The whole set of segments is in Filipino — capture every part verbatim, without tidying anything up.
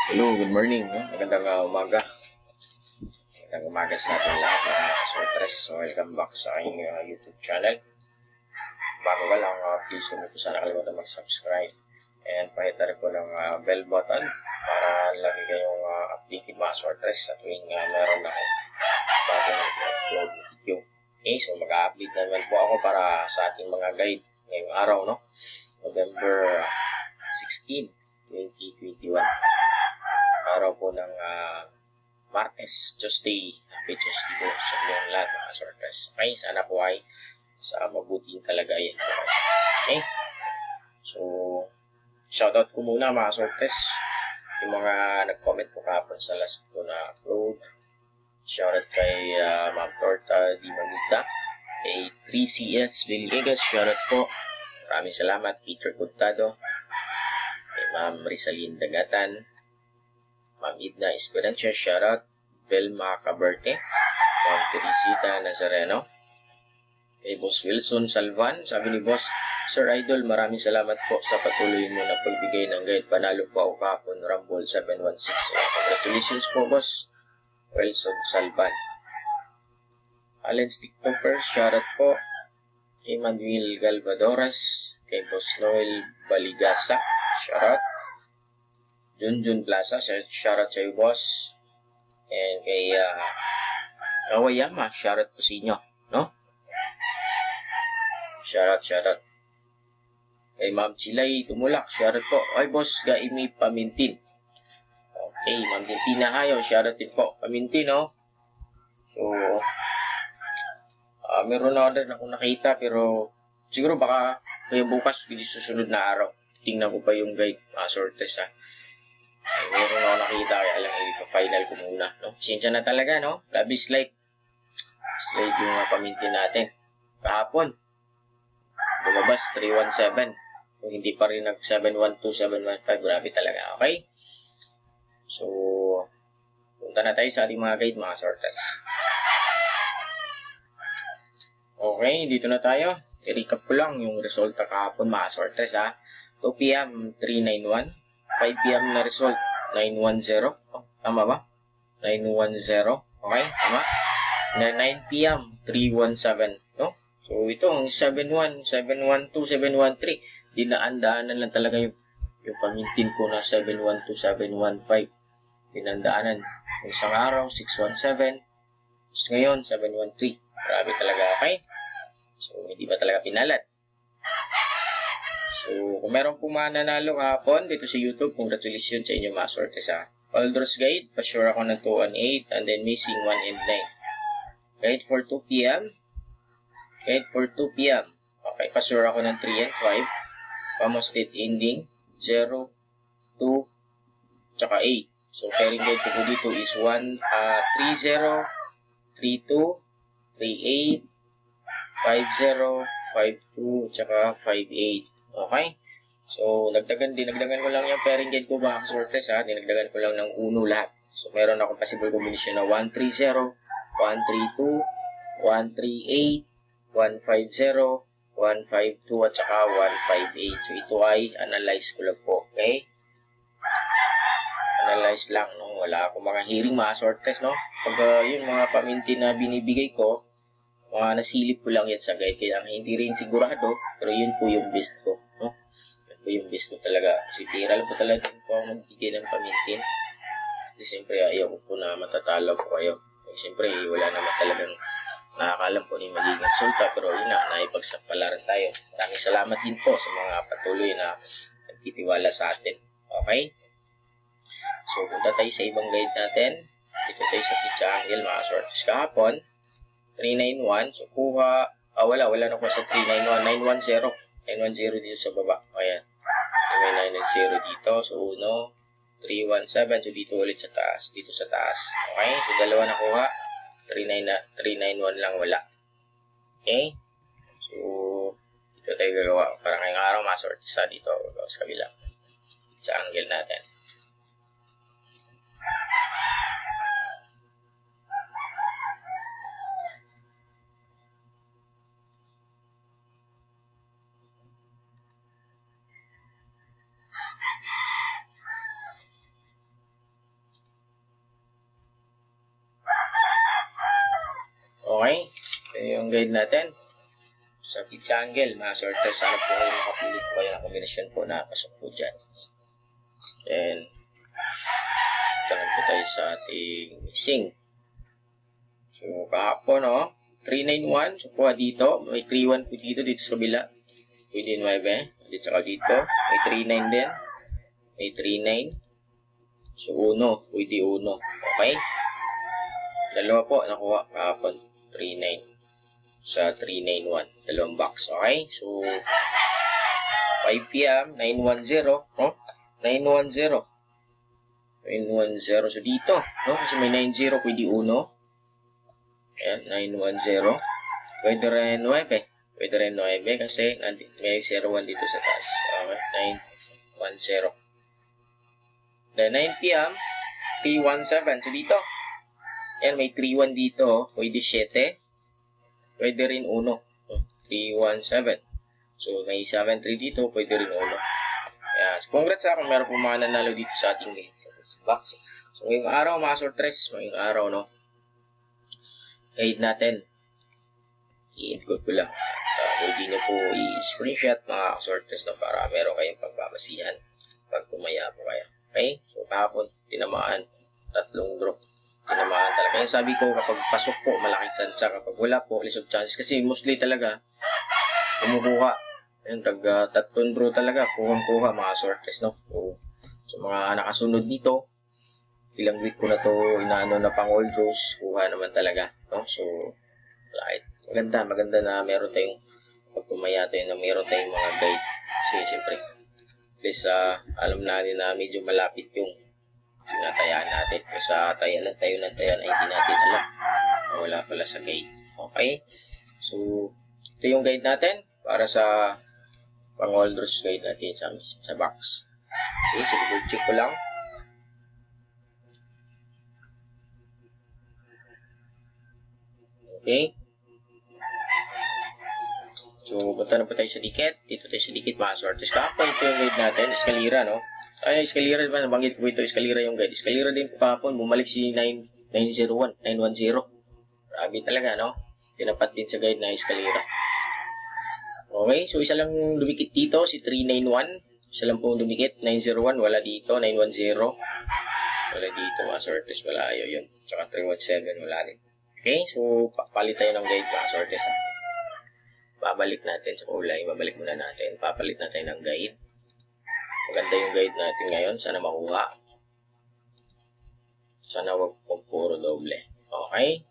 Hello, good morning. No? Magandang uh, umaga. Magandang umaga sa ating lahat mga kasortres. So, welcome back sa aking uh, YouTube channel. Bago ka lang, uh, please huwag po sana kalimutan mag-subscribe and pahit na rin po ng uh, bell button para lagi kayong uh, updated mga kasortres sa tuwing uh, meron ako bagong upload video. Okay, so mag-update naman po ako para sa ating mga guide ngayong araw, no? November sixteenth, twenty twenty-one. Araw po ng uh, Martes, Tuesday. Happy Tuesday po sa inyong lahat mga kasortres. Okay, sana po ay sa mabuting kalagayan po. Okay, so shoutout ko muna mga kasortres. Yung mga nag-comment po kahapon sa last ko na upload. Shoutout kay uh, Ma'am Torta Di Mamita, kay three C S Villegas, shoutout po. Maraming salamat. Peter Contado, kay Ma'am Rizalyn Dagatan, Ma'am Idna Esperanza, shoutout. Belma Caberte, Ma'am Teresita Nazareno, kay Boss Wilson Salvan. Sabi ni Boss, Sir Idol, maraming salamat po sa patuloy mo na pagbigay ng guide. Panalo po ako kahapon, Rumble seven one six. Congratulations po, Boss Wilson Salvan. Allen Sticktoper, shoutout po. Kay Manuel Galvadores, kay Boss Noel Baligasa, shoutout. Junjun Plaza, shoutout sa iyo, Boss. And kay uh, Kawayama, shoutout po sa inyo, no? Shoutout, shoutout. Kay Ma'am Chilay Tumulak, shoutout po. Ay, Boss Gaimi Pamintin. Okay, Ma'am Tintina Hayo, shoutout din po. Pamintin, no? So, uh, meron na order na akong nakita, pero siguro baka kaya bukas, hindi susunod na araw. Tingnan ko pa yung guide, uh, sortes, ha? Ay, meron na ako nakita, kaya lang i-final ko muna, no? Sinsya na talaga, no? Labis like. Slide yung uh, pamintin natin. Kahapon, lumabas, three one seven. Kung hindi pa rin nag seven one two, seven one five, grabe talaga, okay? So, punta na tayo sa ating mga guide, mga sortes. Okay, dito na tayo. I-recap ko lang yung resulta kahapon, mga sortes, ha? two P M, three ninety-one. five P M na result, nine one zero. Oh, tama ba? nine one zero. Okay, tama? Na nine P M, three one seven. No? So, ito, ang seven one, seven one two, seven one three. Dinaan-daanan lang talaga yung, yung pamintin ko na seven one two, seven one five. Dinandaanan. Yung isang araw, six one seven. Tapos ngayon, seven one three. Grabe talaga, okay? So, hindi ba talaga pinalat? So, kung meron po mananalo kahapon dito sa YouTube, congratulations sa inyo mga sortes, ha. Aldros Guide, pa-sure ako ng two one eight and then missing one and nine. Guide for two P M. Guide for two P M. Okay, pa-sure ako ng three and five. Pamostate ending, zero, two, tsaka eight. So, pairing guide ko po dito is one, three zero, three two, three eight, five zero, five two, tsaka five eight. Okay? So, dagdagan, dinagdagan ko lang yung pairing guide ko mga sortes, ha. Dinagdagan ko lang ng uno lahat. So, meron akong possible combination na one three zero, one three two, one three eight, one five zero, one five two, at saka one five eight. So, ito ay analyze ko lang po. Okay? Analyze lang, no? Wala akong mga hearing, mga sortes, no? Pag uh, yung mga paminti na binibigay ko, mga nasilip ko lang yan sa guide. Kaya hindi rin sigurado, pero yun po yung best ko, no? Yun po yung best ko talaga. Kasi tira lang po talaga po ako magbigay ng pamintin. Kasi siyempre ayaw ko po na matatalo po kayo. Kasi siyempre wala naman talagang nakakalam po yung magiging resulta. Pero yun na, naipagsapalaran tayo. Maraming salamat din po sa mga patuloy na nagtitiwala sa atin. Okay? So, punta tayo sa ibang guide natin. Dito tayo sa Pizza Angle, mga sortes. Kahapon, three ninety-one. So, kuha. Ah, wala. Wala na ko sa three ninety-one. nine one zero. nine one zero dito sa baba. Ayan. So, may nine one zero dito. So, uno. three one seven. So, dito ulit sa taas. Dito sa taas. Okay. So, dalawa na kuha. three ninety-one lang wala. Okay. So, dito tayo gagawa. Parang ngayong araw, masort sa dito. Sa kabila. Sa angle natin. Okay? Ito yung guide natin. Sa pizza angle, mga sorters, sana po kayo makapili po kayo ng kombinasyon po na pasok po dyan. And, tanong po tayo sa ating missing. So, kahapon, no? three nine one. So, kuha dito. May three one po dito, dito sa kabila. Pwede nine. Dito sa dito. May three nine din. May three nine. So, uno. Pwede uno. Okay? Dalawa po, nakuha kahapon. three nine. Sa three nine one. Dalawang box. Okay? So, five P M nine one zero. No? nine one zero. nine one zero. So, dito. No? Kasi may nine zero. Pwede uno. Ayan, nine one zero. Pwede rin nine. Pwede rin nine kasi may zero one dito sa taas. Okay, nine one zero. Then nine P M three one seven. So dito. Ayan, may three one dito. Pwede seven. Pwede rin uno. three one seven. So may seven three dito. Pwede rin uno. Ayan. So congrats sa akin. Meron po mga nanalo dito sa ating box. So ngayong araw, mga sortres. Ngayong araw, no? Guide natin. I-encode ko lang. Uh, pwede nyo po i-screenshot mga sorters na para meron kayong pagbabasihan pag tumaya po kayo. Okay? So, kahapon, tinamaan. Tatlong drop. Tinamaan talaga. Yung sabi ko, kapag pasok po, malaking chance. Kapag wala po, less of chances. Kasi mostly talaga, kumukuha. Yung tag, uh, tatlong draw talaga. Kuhang-kuha mga sorters, no? So, so, mga nakasunod dito, ilang week ko na to inaano na pang all draws, kuha naman talaga, no? So, right. Maganda, maganda na meron tayong pag tumaya tayo na meron tayong mga guide. Kasi siyempre, please, uh, alam natin na medyo malapit yung tinatayaan natin. Kasi sa tayan at tayo ng tayan ay hindi natin alam. Wala pala sa guide. Okay? So, ito yung guide natin para sa pang all draws guide natin sa, sa box. Okay, so double check ko lang. Okay. So, punta na po tayo sa dikit. Dito tayo sa dikit, mga sortes. Kahapon ito yung guide natin. Escalera, no? Ay, escalera diba? Nabanggit ko ito. Escalera yung guide. Escalera din po kahapon. Bumalik si nine zero one. nine one zero. Grabe talaga, no? Tinapat din sa guide na escalera. Okay. So, isa lang dumikit dito. Si three nine one. Isa lang po dumikit. nine zero one. Wala dito. nine one zero. Wala dito, mga sortes. Wala ayaw yun. Tsaka three one seven. Wala rin. Okay, so papalit tayo ng guide mga sortes. Ha? Babalik natin sa kulay. Babalik muna natin. Papalit na tayo ng guide. Maganda yung guide natin ngayon. Sana makuha. Sana wag, wag puro doble. Okay.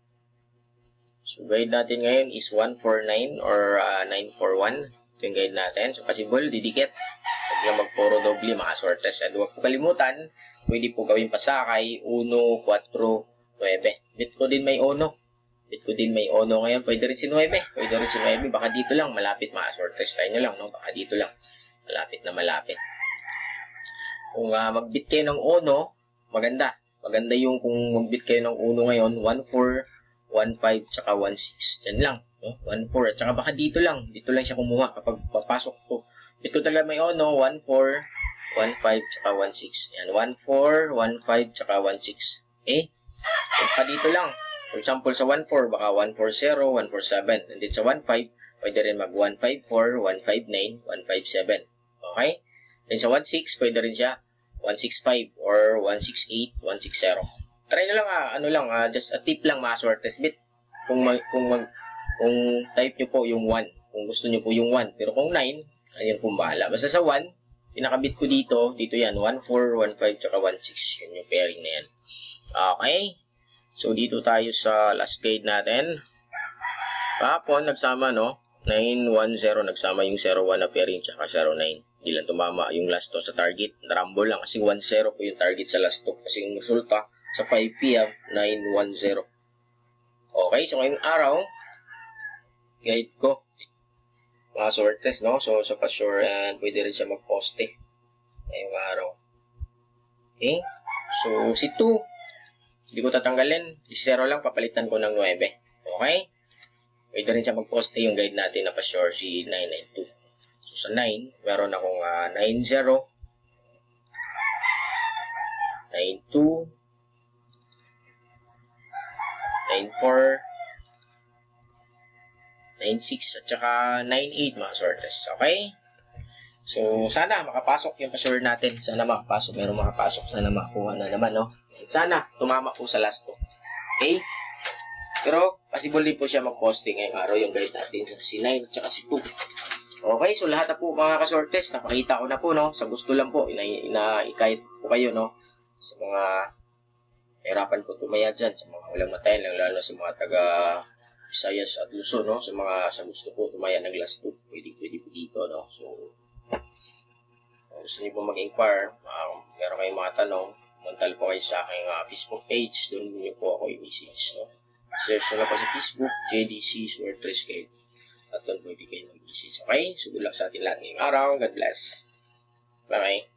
So guide natin ngayon is one four nine or uh, nine four one. Ito yung guide natin. So possible, didikit. Huwag lang magpuro doble mga sortes. At huwag po kalimutan, pwede po gawin pasakay. one, four, nine. Bit ko din may ono. Bit ko din may ono ngayon. Pwede rin si nine. Pwede rin si nine. Baka dito lang. Malapit mga sortes. Try nyo lang. No? Baka dito lang. Malapit na malapit. Kung uh, magbit kayo ng ono, maganda. Maganda yung kung magbit kayo ng ono ngayon. one four, one five, tsaka one six. Yan lang. No? one four. At tsaka baka dito lang. Dito lang siya kumuha kapag papasok ko. Bit ko talaga may ono. one four, one five, tsaka one six. Yan. one four, one five, tsaka one six. Okay? Kung pa dito lang, for example sa one four, baka one four zero, one four seven. And then sa one five, pwede rin mag one five four, one five nine, one five seven. Okay? Then sa one six, pwede rin siya one six five or one six eight, one six zero. Try nyo lang, ah, ano lang, ah, just a tip lang mga sortes bit. Kung, mag, kung, mag, kung type nyo po yung one, kung gusto nyo po yung one. Pero kung nine, ayun po bahala. Basta sa one, pinakabit ko dito, dito yan, one four, one five, tsaka one six. Yun yung pairing na yan. Okay. So, dito tayo sa last guide natin. Kahapon, nagsama, no? nine one zero, nagsama yung zero one na pairing, tsaka zero nine. Hindi lang tumama yung last to sa target. Naramble lang kasi one zero po yung target sa last to. Kasi yung resulta sa five P M, nine one zero. Okay, so ngayong araw, guide ko. Mga sortes, no? So, sa pa-sure, and pwede rin siya mag-poste. Ngayong araw. Okay? So, si two, hindi ko tatanggalin. Si zero lang, papalitan ko ng nine. Okay? Pwede rin siya mag-poste yung guide natin na pa-sure, si nine nine two. So, sa nine, meron akong uh, nine zero, nine two, nine four, nine six at saka nine eight mga sorters. Okay? So, sana makapasok yung password natin. Sana makapasok. Meron makapasok. Sana makakuha na naman, no? Sana tumama po sa last to. Okay? Pero, possible din po siya mag-posting ngayong araw yung guide natin. Si nine at saka si two. Okay, so lahat na po mga kasortes, napakita ko na po, no? Sa gusto lang po, ina-ikayat po kayo, no? Sa mga hirapan po tumaya dyan, sa mga walang matayan, lalo sa mga taga Visayas at Luzon, no? Sa mga sa gusto po tumaya ng last two, pwede, pwede po dito, no? So, kung gusto niyo po mag-inquire, um, meron kayong mga tanong, muntal po kayo sa aking uh, Facebook page, doon niyo po ako i-message, no? Search na po sa Facebook, J D C Sortress Guide. At doon pwede kayo mag-message. Okay? So, good luck sa atin lahat ngayong araw. God bless. Bye-bye.